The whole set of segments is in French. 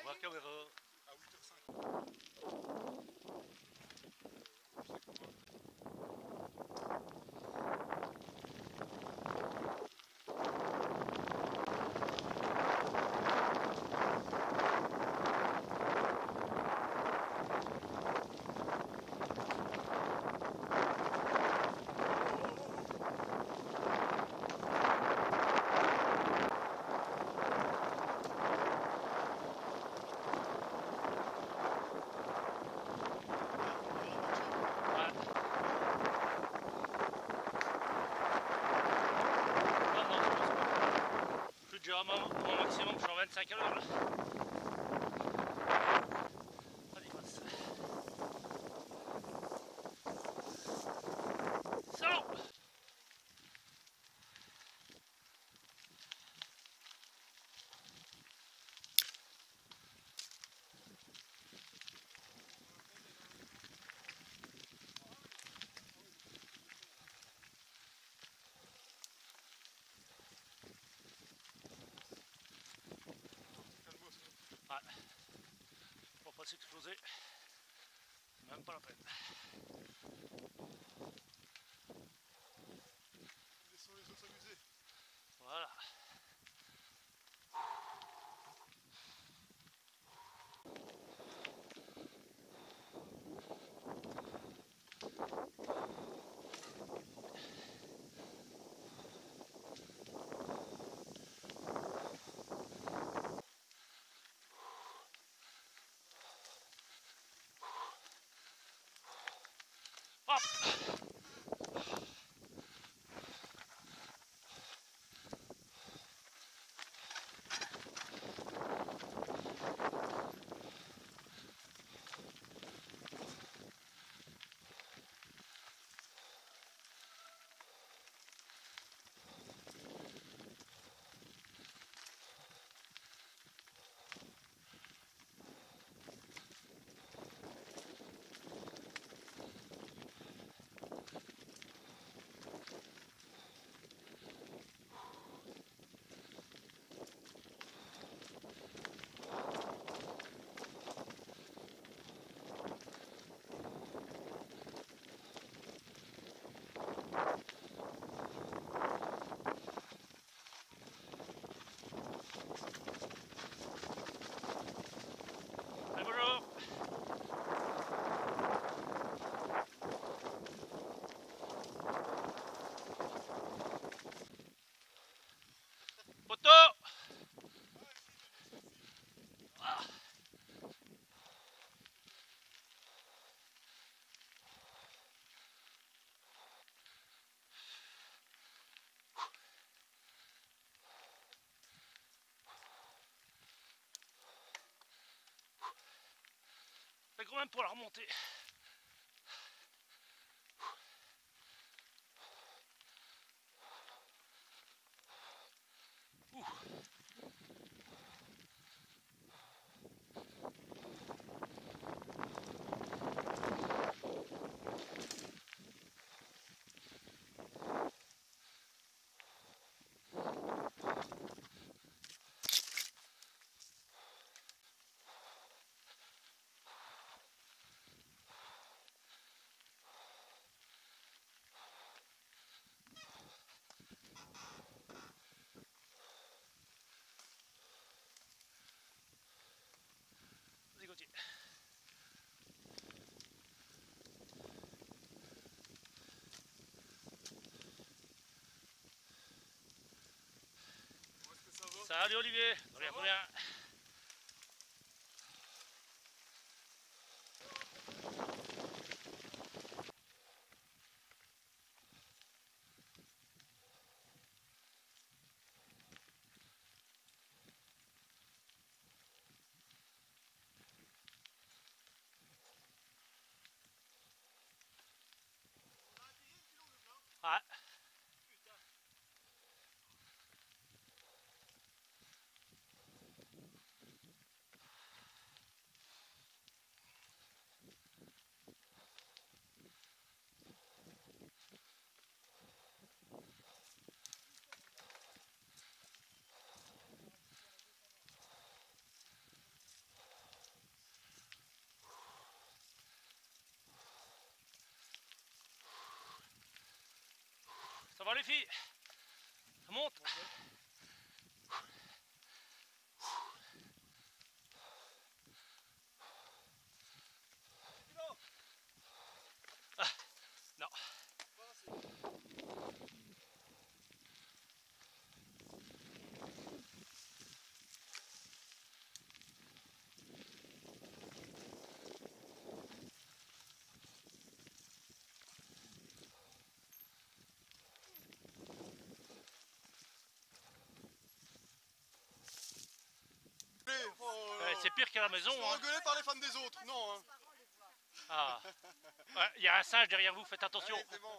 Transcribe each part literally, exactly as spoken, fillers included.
voit la caméra. À huit heures cinq. Déjà mon, mon maximum, je suis en vingt-cinq à l'heure là. Allez, passe. Salaud! Ouais. Pour pas s'exploser, même pas la peine. Laissons les autres s'amuser. Voilà. Hop! Allez, bonjour! Poteau! Ah. C'est quand même pour la remonter. Ouh. Vas-y, continue. Est-ce que ça va? Salut Olivier, rien pour rien. Ouais. va les filles? Ça monte? Ah, non. Oh, Ouais, c'est pire qu'à la maison. Hein. Engueulé par les femmes des autres, non hein. Ah. Ouais, il y a un singe derrière vous, faites attention. Allez, c'est bon.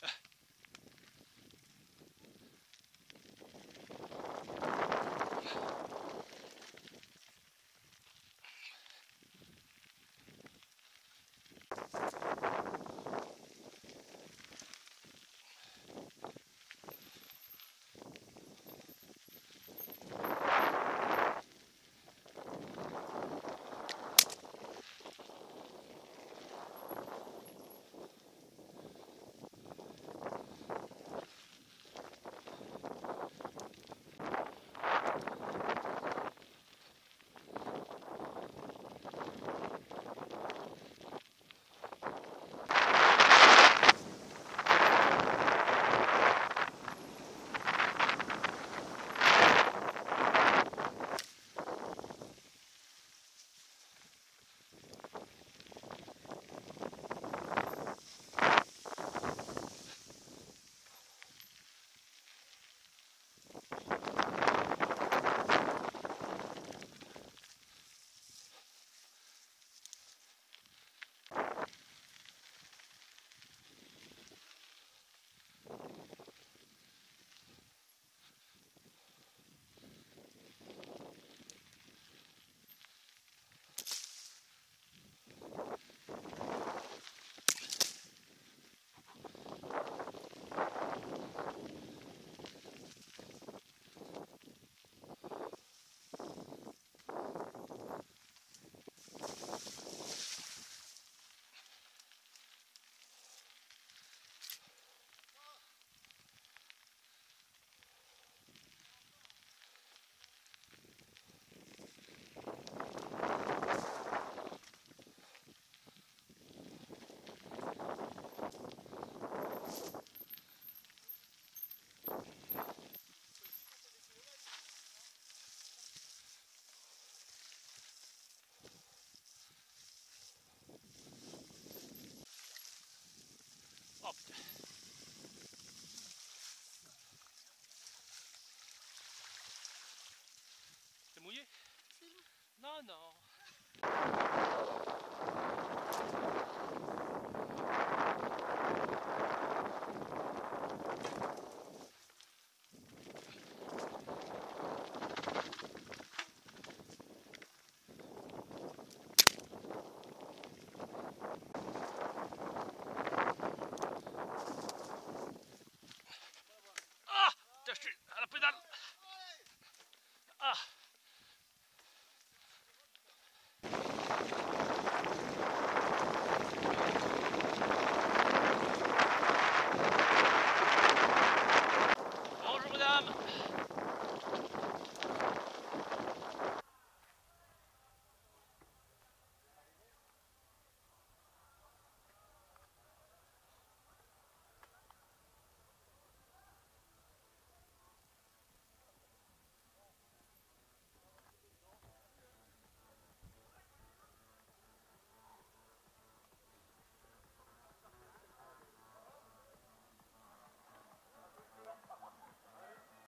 Oh putain. T'es mouillé? Non, non. Ah! Tiens, je suis à la pédale. Ah!